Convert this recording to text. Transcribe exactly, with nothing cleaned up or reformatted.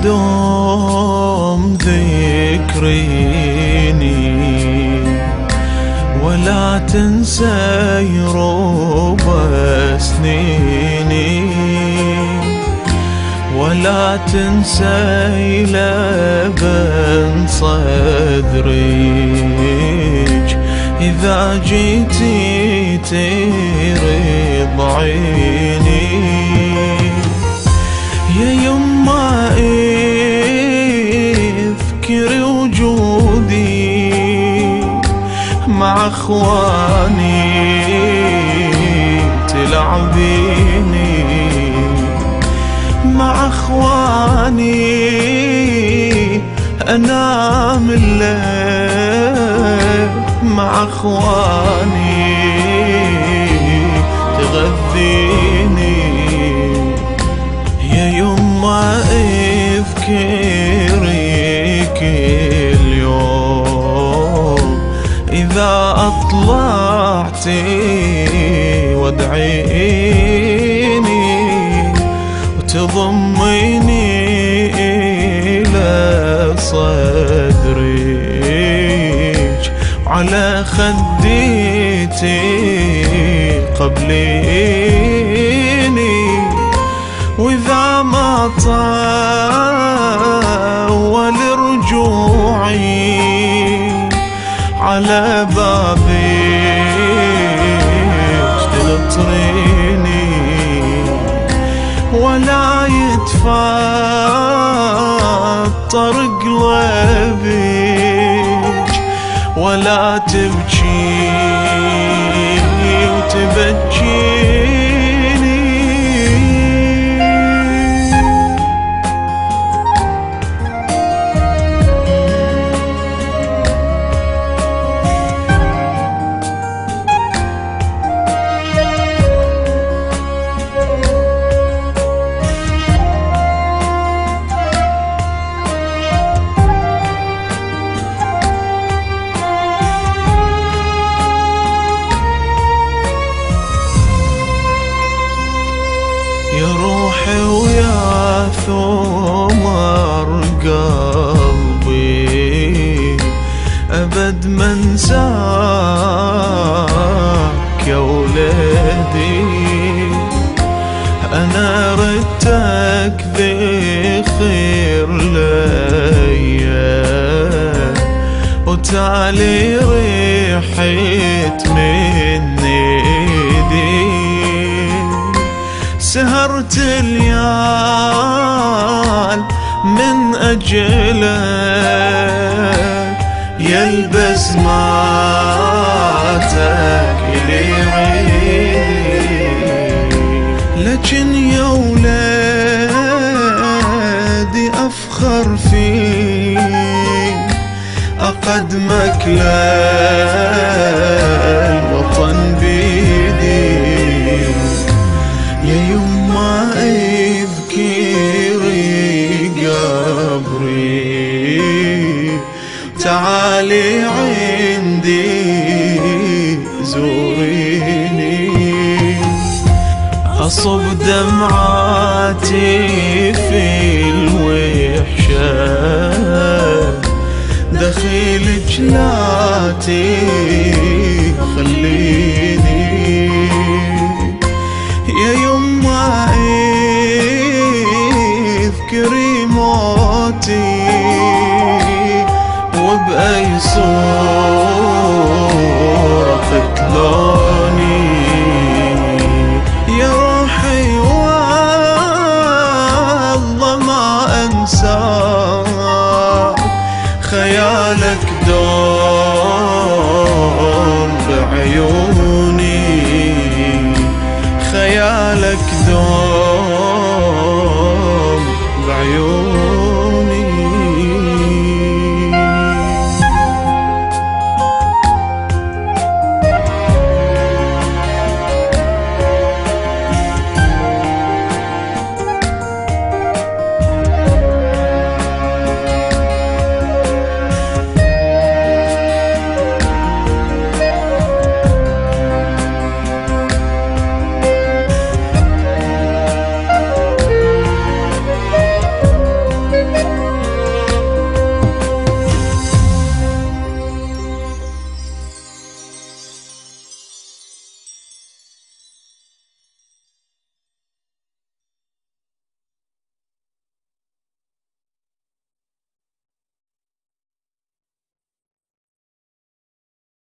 دوم ذكريني ولا تنسى يروب سنيني ولا تنسى لبن صدرك إذا جيتي ترضعيني يا يما اذكري وجودي مع اخواني تلعبيني مع اخواني انام الليل مع اخواني تغذيني يا يما اذكري كل يوم إذا أطلعتي وادعيني وتضميني إلى صدرك على خديتي قبليني وإذا ما طول رجوعي على بابك تنطريني ولا يتفطر قلبك ولا تبكي وتبكيني يا روحي ويا ثمر قلبي أبد ما انساك يا ولدي أنا ردتك ذي خير ليا وتالي ريحت من ايدي سهرت الليال من أجلك يلبس ماتك إلي عيني لكن يا ولادي أفخر فيك أقدمك للوطن بيدي يا يما اذكري قبري تعالي عندي زوريني أصب دمعاتي في الوحشة دخيلك لا تخليني يا يما اذكري موتي وبأي صوت